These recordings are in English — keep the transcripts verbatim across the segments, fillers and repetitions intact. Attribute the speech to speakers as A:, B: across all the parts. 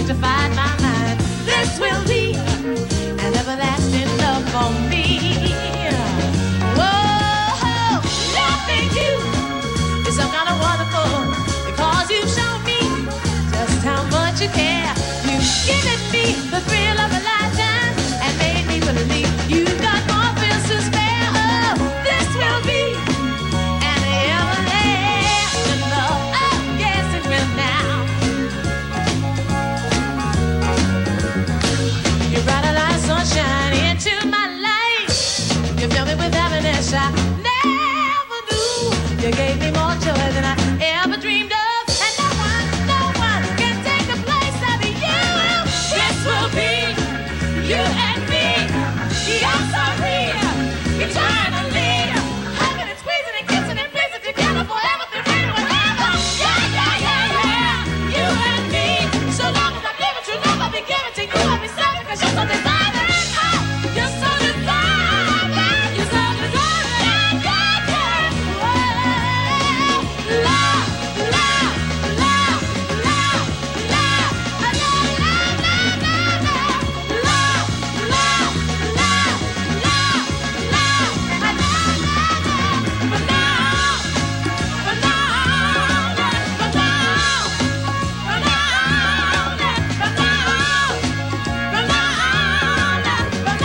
A: sanctified my mind. This will be an everlasting love for me. Whoa, loving you is some kind of wonderful, because you've shown me just how much you care. You've given me the thrill of a lifetime and made me believe you've got more feels to spare. Oh, this will be an everlasting love. Oh, yes, it will now. You brought a light of sunshine into my life. You filled me with happiness I never knew. You gave me more joy than I ever dreamed of. And no one, no one can take the place of you. This will be you and me. Yes, I'm here, eternally. Hugging and squeezing and kissing and blazing together forever, through and whatever. Yeah, yeah, yeah, yeah. You and me. So long as I'm living true love, I'll be giving to you. I'll be serving, 'cause you're so deserving. Oh, you're so deserving. You're so deserving. Yeah, yeah, yeah. Whoa. Love, love, love, love, love, love, love, love, love, love, love, love, love, but now, but now, but now, but now, but now, but now, but now, but now, but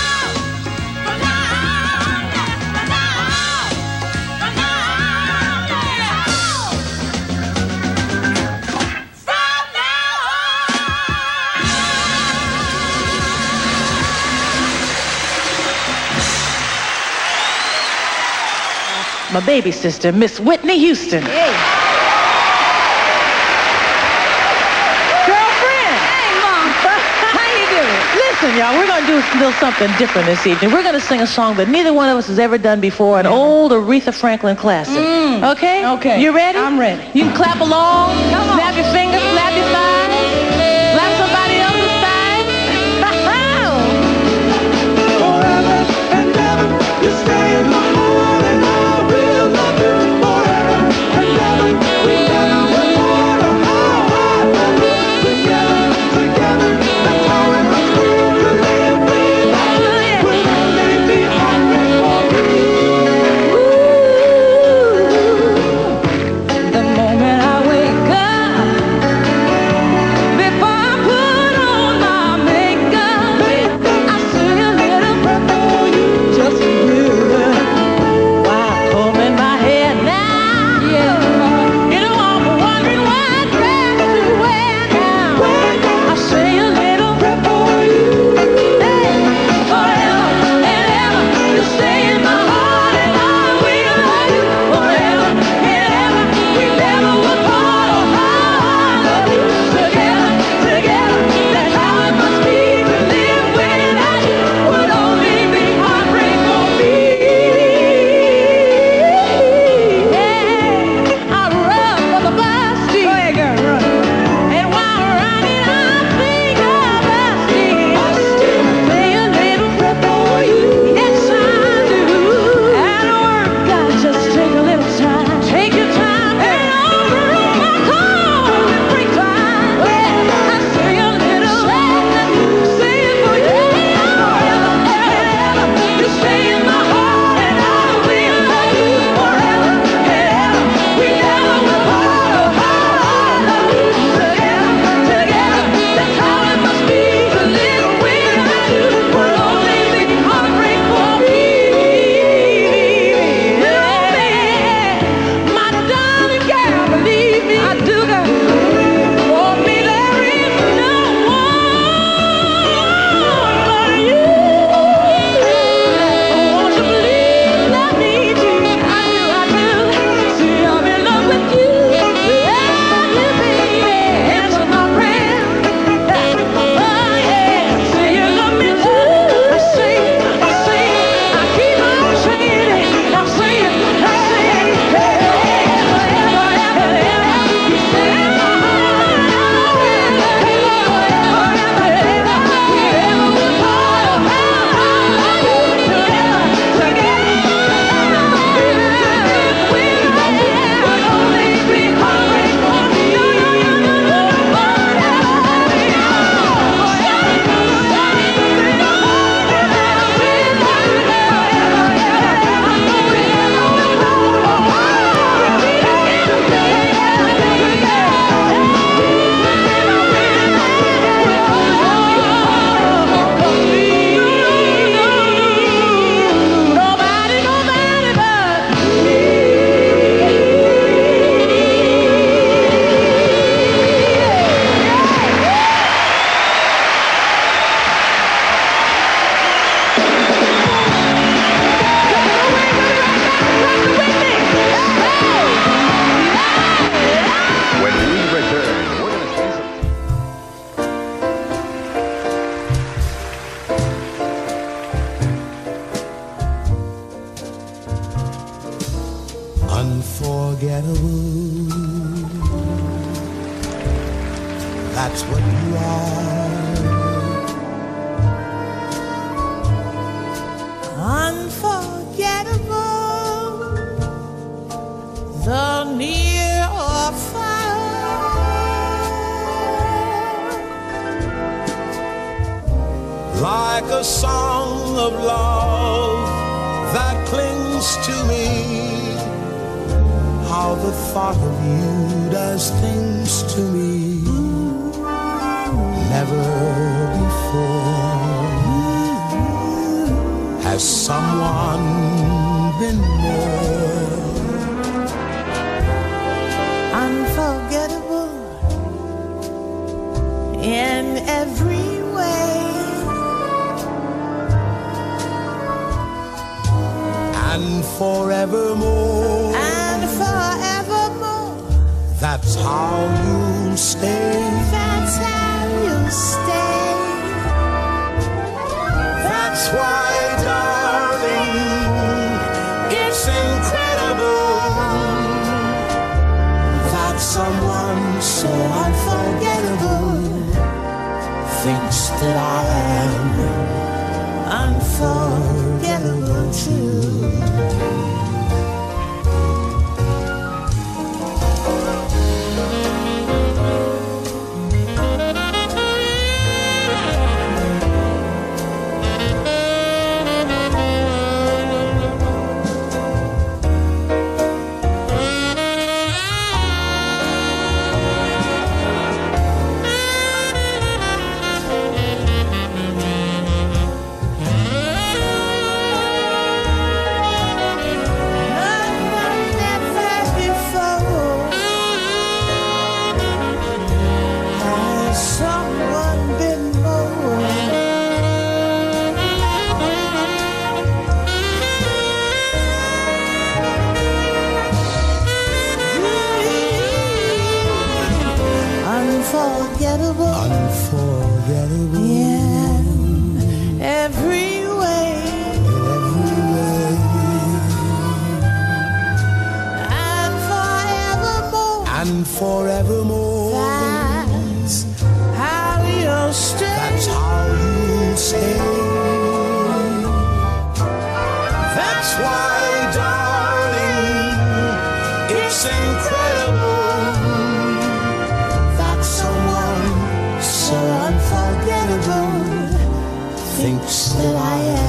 A: my baby sister, Miss Whitney Houston.
B: Hey.
A: Girlfriend.
B: Hey, Mom. How you doing?
A: Listen, y'all, we're going to do a little something different this evening. We're going to sing a song that neither one of us has ever done before, an old Aretha Franklin classic.
B: Mm.
A: Okay?
B: Okay.
A: You ready?
B: I'm ready.
A: You can clap along,
B: Come on.
A: snap your fingers, slap your thighs, slap somebody else's thighs.
C: Forever and ever, you stay in my heart, and I will love you forever and ever. We never will wonder how I love you. Together, together, that's how it must be to live without. Will only be heartbreak for me.
B: The moment I wake up,
C: unforgettable. That's what you are.
A: Unforgettable, the near or far,
C: like a song of love that clings to me. How the thought of you does things to me never before has someone been more
A: unforgettable in every way,
C: and forevermore.
A: and forevermore.
C: That's how you'll stay.
A: That's how you stay.
C: That's why, darling, it's incredible that someone so unforgettable thinks that I am unforgettable too.
A: Unforgettable,
C: Unforgettable.
A: yeah, every way,
C: Every way.
A: and forevermore.
C: And forevermore.
A: That's how you'll stay.
C: That's how you'll stay. That's why, darling, it's incredible that someone so unforgettable thinks that I am